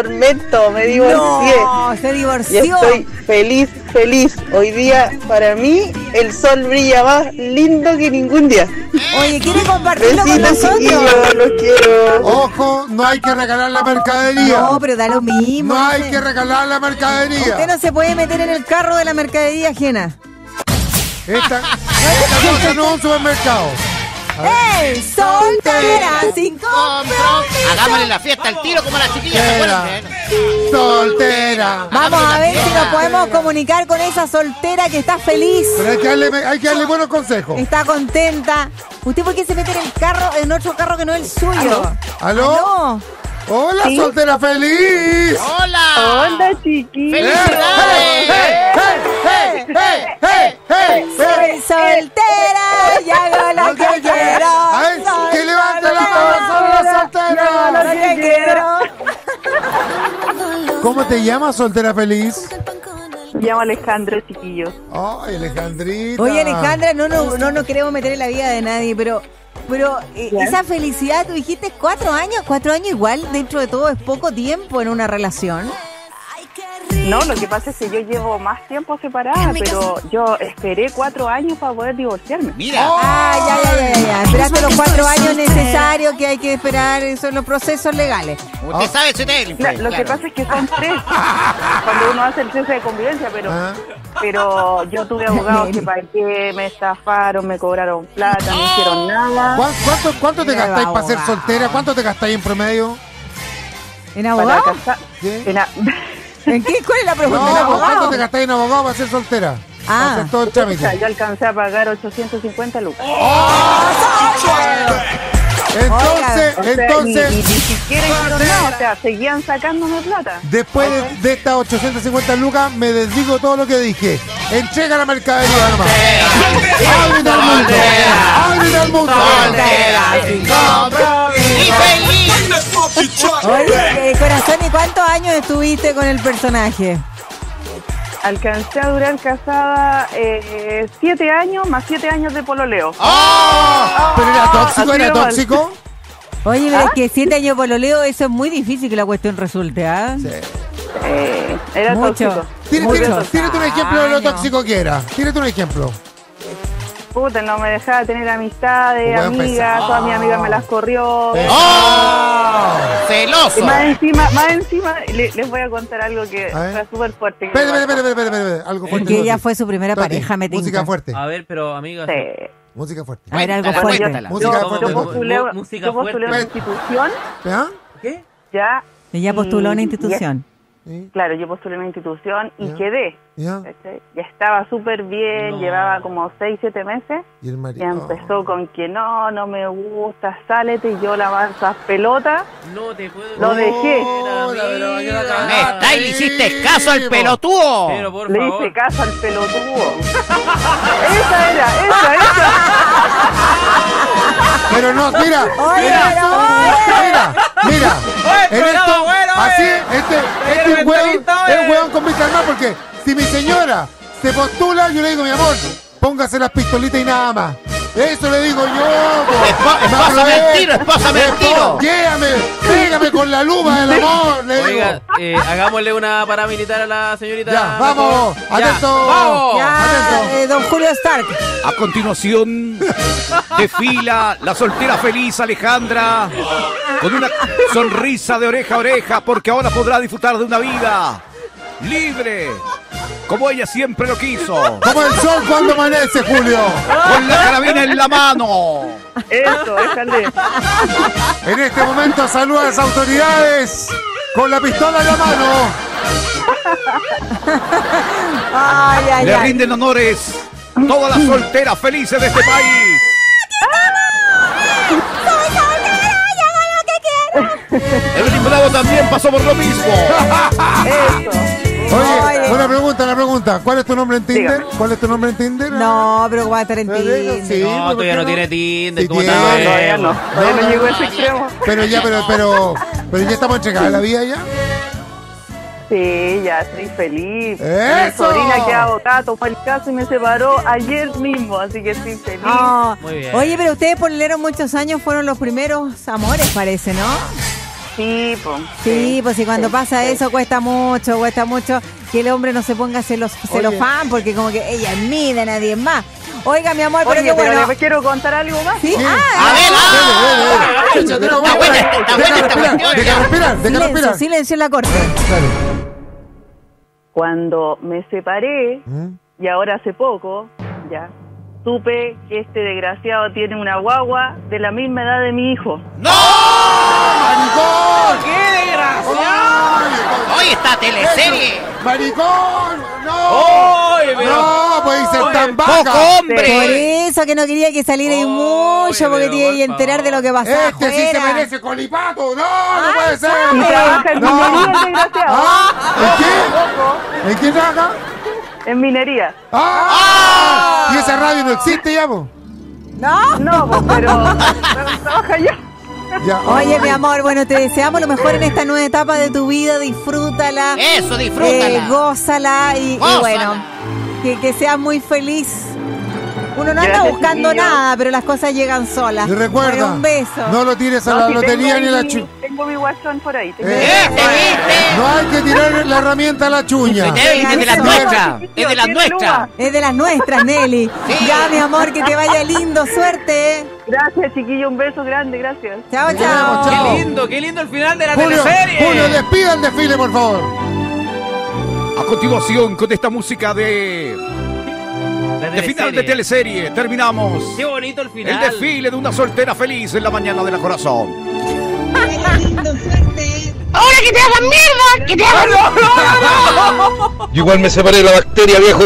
tormento, me divorcié. No, se Y divorció. estoy feliz, feliz. Hoy día, para mí, el sol brilla más lindo que ningún día. Oye, ¿quiere compartirlo con Besitos, chiquillos, nosotros? los quiero. Ojo, no hay que regalar la mercadería. No, pero da lo mismo. No hay sé. que regalar la mercadería. Usted no se puede meter en el carro de la mercadería ajena. Esta cosa no es un supermercado. ¡Ey! Soltera, sin compromiso. Hagámosle la fiesta al tiro como las chiquillas, ¿se acuerdan? Soltera. Vamos a ver si nos podemos comunicar con esa soltera que está feliz. Pero hay que darle buenos consejos. Está contenta. ¿Usted por qué se mete en el carro, en otro carro que no es el suyo? ¿Aló? ¿Aló? Hola, ¿Sí? soltera feliz. ¡Hola! Hola, chiquillos. ¡Felicidades! Soy soltera y hago lo que quiero. A ver, que levante la mano, solo la soltera. Lo que quiero. ¿Cómo te llamas, soltera feliz? Me llamo Alejandra, chiquillos. Ay, Alejandrita. Oye, Alejandra, no nos queremos meter en la vida de nadie, pero esa felicidad, tú dijiste 4 años igual, dentro de todo es poco tiempo en una relación. No, lo que pasa es que yo llevo más tiempo separada, pero yo esperé 4 años para poder divorciarme. Mira, Ya. Esperaste los 4 años necesarios que hay que esperar, son los procesos legales. usted sabe ese tema. Lo que pasa es que son 3 cuando uno hace el cese de convivencia, pero yo tuve abogados que para qué me estafaron, me cobraron plata, no hicieron nada. ¿Cuánto te gastáis para ser soltera? ¿Cuánto te gastáis en promedio? ¿En Para abogado? casar. ¿Sí? ¿En qué? ¿Cuál es la pregunta? ¿En No, ¿cuánto abogado? te gastáis en abogado para ser soltera? Ah. Para hacer todo el O sea, trámite. yo alcancé a pagar 850 lucas. Entonces, O sea, entonces, ni siquiera hicieron nada, o sea, seguían sacándome plata. después de estas 850 lucas, me desdigo todo lo que dije. Entrega la mercadería nomás. ¡Ábrete al mundo! ¡Ábrete al mundo! ¡Y feliz! Oye, corazón, ¿y cuántos años estuviste con el personaje? Alcancé a durar casada 7 años más 7 años de pololeo. ¿Pero era tóxico? así ¿Era nomás. tóxico? Oye, pero es que 7 años pololeo, eso es muy difícil que la cuestión resulte, ¿ah? Era Mucho. tóxico. Tírate un ejemplo de lo años. tóxico que era. Tírate un ejemplo. Puta, no me dejaba tener amistades, Buen amigas, pesado. todas mis amigas me las corrió. Y ¡Celoso! más encima, les voy a contar algo que A ver. fue súper fuerte. Espera. Algo fuerte. Porque ella fue su primera Espérate, pareja, me tinca. Música fuerte. A ver, pero amiga. Sí. Música fuerte. A ver, algo Cuéntala, fuerte. cuéntala. Música Yo fuerte. postulé, Música yo postulé una fuerte. institución, ¿Ah? ¿Qué? ya. Ella postuló a una y- institución. ¿Sí? Claro, yo postulé una institución y Ya. quedé. ¿Ya? ¿cachai? Ya estaba súper bien, No. llevaba como 6, 7 meses. Y el Y marido. empezó con que no me gusta, sálete. Y yo la avanzas pelota, No te puedo. lo dejé. ¿Me está y le hiciste caso al pelotudo? Pero por Le favor. hice caso al pelotudo. esa era. Pero no, mira. Oye, Mira. En programa esto, bueno, así, Pero este me entrevista, es un hueón con vista al mar, porque si mi señora se postula, yo le digo, mi amor, póngase las pistolitas y nada más. Eso le digo yo. Esposa mentira, esposa mentira. Pégame con la lupa del amor. Le digo. Oiga, hagámosle una paramilitar a la señorita. Ya, vamos, Ya, atento. ¡Vamos! Ya, Atento. don Julio Stark. A continuación, desfila la soltera feliz Alejandra con una sonrisa de oreja a oreja porque ahora podrá disfrutar de una vida libre, como ella siempre lo quiso, Como el sol cuando amanece, Julio. con la carabina en la mano. Eso, déjale. En este momento saluda a las autoridades con la pistola en la mano. Ay, Le rinden honores todas las solteras felices de este país. Evelyn Bravo también pasó por lo mismo. Eso. Oye, Oye. una pregunta. ¿Cuál es tu nombre en Tinder? Dígame. ¿Cuál es tu nombre en Tinder? No, pero va a estar en Pero Tinder. sí, No, ¿por todavía qué no tiene Tinder. Sí ¿Cómo tiene. está? Todavía no. Todavía no llegó a ese extremo. Pero ya estamos entregados a la vida ya. Sí, ya estoy feliz. ¡Eso! Mi sobrina que abogada tomó el caso y me separó ayer mismo, así que estoy feliz. Ah, Muy bien. oye, pero ustedes por leer muchos años fueron los primeros amores, parece, ¿no? Sí, pues. Sí, pues y cuando pasa eso cuesta mucho que el hombre no se ponga celofán, porque como que ella es mía, de nadie más. Oiga, mi amor, pero Oye, qué bueno. pero le quiero contar algo más. ¿Sí? Sí. A ver, Deja respirar. Silencio en la corte. Cuando me separé, ¿Mm? y ahora hace poco, ya, supe que este desgraciado tiene una guagua de la misma edad de mi hijo. ¡Maricón! ¡Qué desgraciado! Hoy esta teleserie. ¡Maricón! ¡No! Oye, pero- ¡No! ¡Puede ser tan ¡Poco vaca! Por hombre! eso que no quería que saliera ahí mucho, porque pero tiene que por enterar de lo que pasaba ¡Este sí se afuera. merece colipato! ¡No! ¡No puede ser! Y trabaja en No. minería el desgraciado. ¿Ah? ¿En qué? ¿En qué trabaja? En minería. ¡Ah! ¿Y esa radio no existe ya, po? ¿No? No, pues, pero trabaja ya. Ya. Oye, mi amor, bueno, te deseamos lo mejor en esta nueva etapa de tu vida. Disfrútala. Eso, disfrútala. Gózala y Gózala. bueno, que seas muy feliz. Uno no anda Gracias, buscando chiquillos. nada, pero las cosas llegan solas. Y recuerda, Bueno, un beso. no lo tires a No, la si lotería tengo ni a la ahí- chuña. Tengo mi guachón por ahí. ¿Viste, viste? No hay que tirar la herramienta a la chuña. Es de las nuestras. Es de las nuestras. Es de las nuestras, Nelly. Sí. Ya, mi amor, que te vaya lindo. Suerte. Gracias, chiquillo. Un beso grande. Gracias. Chao, Nos vemos, chao. chao. Qué lindo el final de la Julio, teleserie. Julio, despida el desfile, por favor. A continuación, con esta música de final de teleserie, terminamos Qué bonito el el final. desfile de una soltera feliz en la mañana de la corazón. ¡Ahora que te hagan mierda! ¡Que te hagan Yo igual me separé de la bacteria, viejo.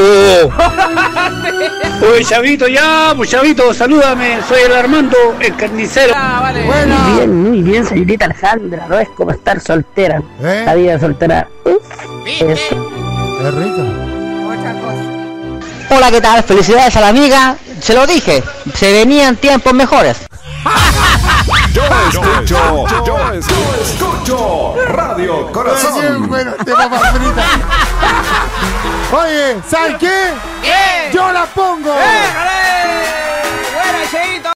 Oye, Chavito, ya, pues Chavito, salúdame. Soy el Armando, el carnicero. Ah, vale. Buena. muy bien, señorita Alejandra. No es como estar soltera. ¿Eh? La vida soltera. ¿Viste? Es rica. Otra cosa. Hola, ¿qué tal? Felicidades a la amiga. Se lo dije, se venían tiempos mejores. Yo escucho Radio Corazón. Bueno, de papas fritas. Oye, ¿sabes qué? ¿Qué? Yo la pongo. ¡Buena, Cheito!